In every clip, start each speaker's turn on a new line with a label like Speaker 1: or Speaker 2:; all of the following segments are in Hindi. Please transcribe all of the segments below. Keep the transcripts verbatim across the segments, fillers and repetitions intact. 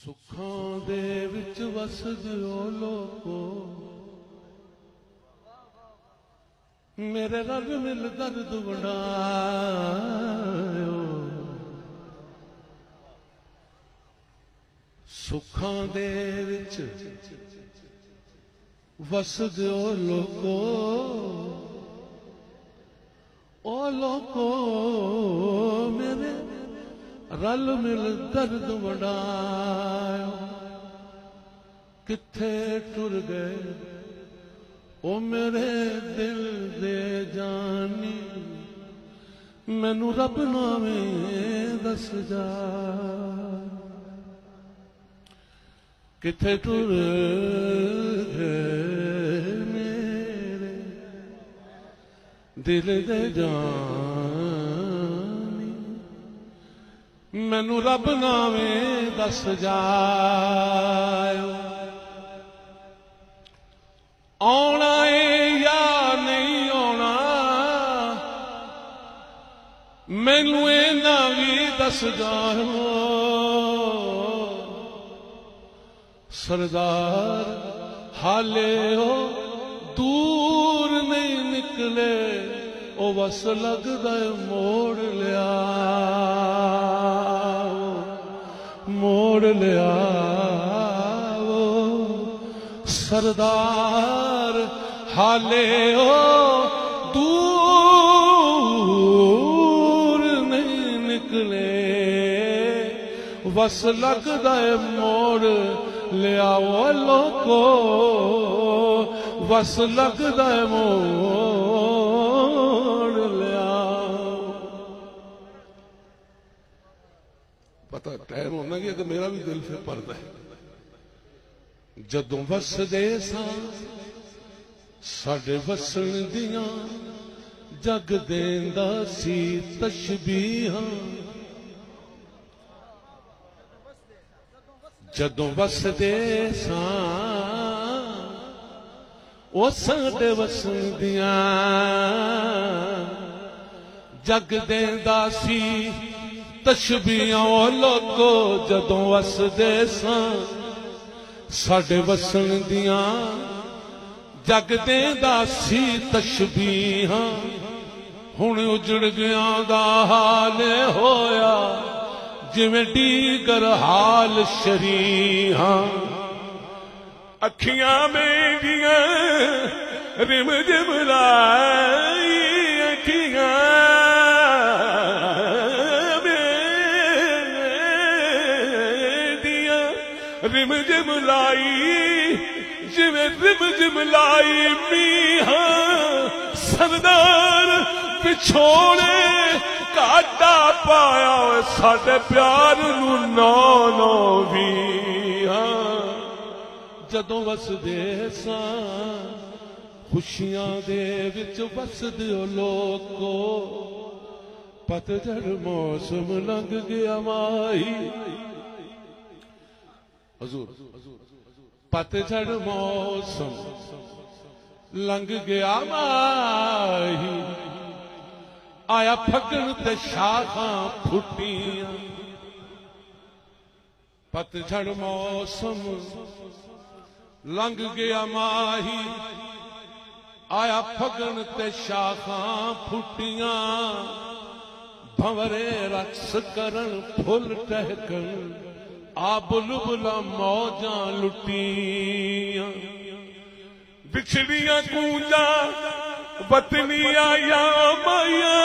Speaker 1: सुखां दे विच वसदियो लोको मेरे रल मिल दर्द वंडायो। सुखां दे विच वसदियो लोको ओ लोको मेरे रल मिल दर्द वंडायो। किथे टुर गए ओ मेरे दिल दे जानी मैनू रब नावे दस जा। किथे टुर गए मेरे दिल दे जानी मैनू रब नावे दस जायो। आना है या नहीं आना मैनू इन्ना भी दस जाओ। सरदार हाले हो दूर नहीं निकले ओ बस लगदा मोड़ लिया मोड़ लिया। सरदार हाले हो दूर नहीं निकले बस लगदा मोड़ लिया। वो लोको बस लगदा मोड़ लिया। पता टाइम होना कि तो मेरा भी दिल फिर भरदा है। जदों वसदे सां साडे वसन दियां जग देंदा सी तशबीहां। जदों वसदे सां ओ साडे वसन दियां जग देंदा सी तशबीहां। ओ लोको जदों वसदे सां साडे वसन दियां जग देंदा सी तशबीहां। हुण उजड़ गया दा हाल होया जिवें डीगर हाल शरीहां। अखियां मेरियां रिम जिम लाई अखियां मेरियां रिम जिम लाई जिवें रिम जिम लाई मीहा। सरदार पिछोड़े काटा पाया साडे प्यार नू नौ नौ भी। जदों वसदे सां खुशियां दे विच वसदियो लोको पतझड़ मौसम लंघ गया माही। हजूर पतझड़ मौसम लंघ गया माही। आया फगन ते शाखां फुटियां। पतझड़ मौसम लंघ गया माही। आया फगन ते शाखां फुटियां। भंवरे रक्स करन फुल टहकन आ बुलबुला मौजां लुटियां। बिछड़ियां कूंजा वतनी आया माया।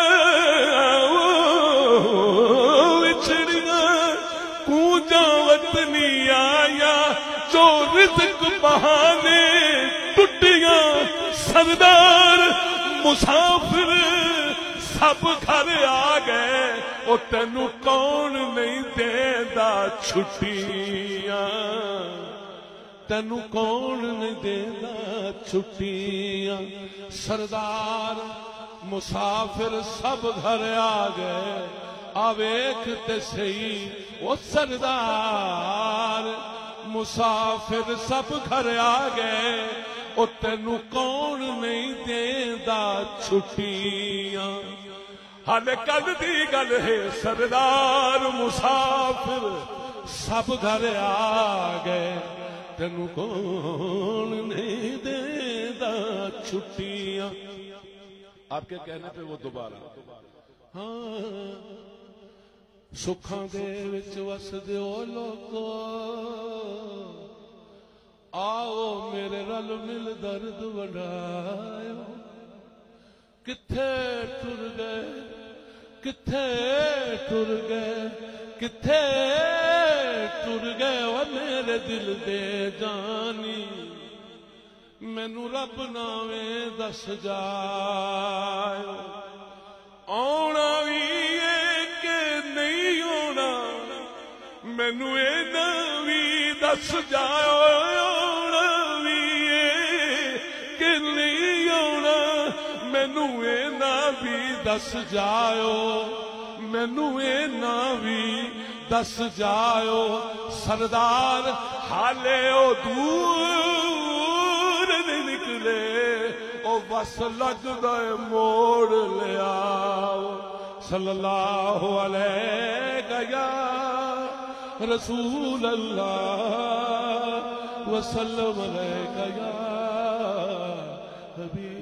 Speaker 1: बिछड़ियां कूंजा वतनी आया जो रिज़्क़ बहाने टुटियां। सरदार मुसाफिर सब घर आ गए ओ तेनू कौन नहीं देंदा छुट्टियां। तेनू कौन नहीं देंदा छुट्टियां। सरदार मुसाफिर सब घर आ गए आ वेख ते सही ओ सरदार मुसाफिर सब घर आ गए ओ तेनू कौन नहीं देंदा छुट्टियां। हाले कल दी गल है सरदार मुसाफिर सब घर आ गए, तेनू कौन नहीं देता छुट्टियां। आपके कहने पे वो दोबारा हाँ सुखां दे विच वसदे ओ लोगो, आओ मेरे रल मिल दर्द वंडायो। किथे टुर गए, किथे टुर गए, किथे टुर गए वो मेरे दिल दे जानी। मैनू रब नावे दस जायो, आना भी है कि नहीं आना, मैनू इना भी दस जाओ। आना भी है कि नहीं आना, मैनू इना भी दस जाओ, मैनू इना भी दस जाओ। सरदार हाले ओ दूर नहीं निकले, ओ बस लगदा मोड़ ले आओ। सल्लल्लाहु अलैहि या रसूल अल्लाह वसल्लम अलैहि या हबीब